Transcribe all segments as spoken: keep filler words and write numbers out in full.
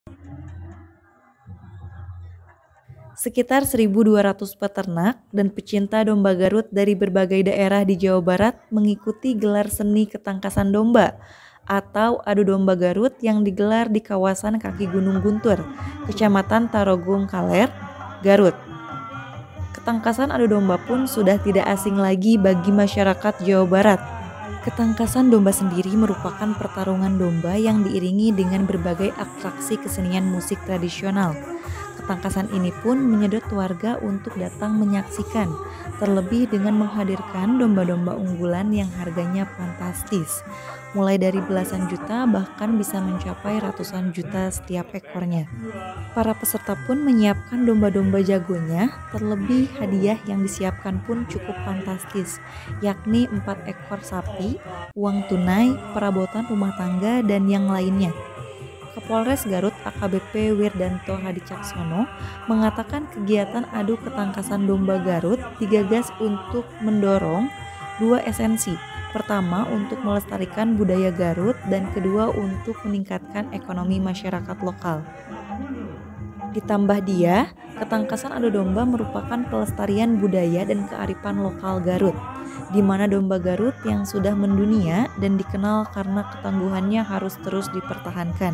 Sekitar seribu dua ratus peternak dan pecinta domba Garut dari berbagai daerah di Jawa Barat mengikuti gelar seni ketangkasan domba atau adu domba Garut yang digelar di kawasan kaki Gunung Guntur, Kecamatan Tarogong Kaler, Garut. Ketangkasan adu domba pun sudah tidak asing lagi bagi masyarakat Jawa Barat. Ketangkasan domba sendiri merupakan pertarungan domba yang diiringi dengan berbagai atraksi kesenian musik tradisional. Ketangkasan ini pun menyedot warga untuk datang menyaksikan, terlebih dengan menghadirkan domba-domba unggulan yang harganya fantastis, mulai dari belasan juta bahkan bisa mencapai ratusan juta setiap ekornya. Para peserta pun menyiapkan domba-domba jagonya, terlebih hadiah yang disiapkan pun cukup fantastis, yakni empat ekor sapi, uang tunai, perabotan rumah tangga, dan yang lainnya. Kapolres Garut A K B P Wirdanto Hadicaksono mengatakan kegiatan adu ketangkasan domba Garut digagas untuk mendorong dua esensi. Pertama, untuk melestarikan budaya Garut, dan kedua, untuk meningkatkan ekonomi masyarakat lokal. Ditambah dia, ketangkasan adu domba merupakan pelestarian budaya dan kearifan lokal Garut, di mana domba Garut yang sudah mendunia dan dikenal karena ketangguhannya harus terus dipertahankan.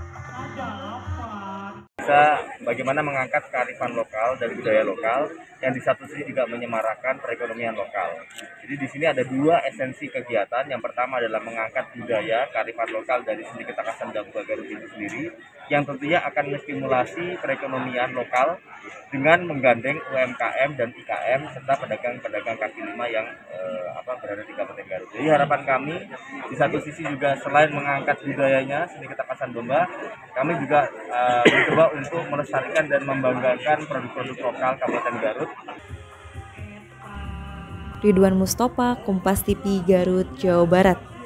Bisa bagaimana mengangkat kearifan lokal dan budaya lokal yang di satu sisi juga menyemarakan perekonomian lokal. Jadi di sini ada dua esensi kegiatan. Yang pertama adalah mengangkat budaya kearifan lokal dari seni ketangkasan domba Garut itu sendiri, yang tentunya akan menstimulasi perekonomian lokal dengan menggandeng U M K M dan I K M serta pedagang-pedagang kaki lima yang eh, apa berada di Kabupaten Garut. Jadi harapan kami di satu sisi juga selain mengangkat budayanya seni ketangkasan domba, kami juga eh, mencoba untuk melestarikan dan membanggakan produk-produk lokal Kabupaten Garut. Ridwan Mustopa, Kompas T V, Garut, Jawa Barat.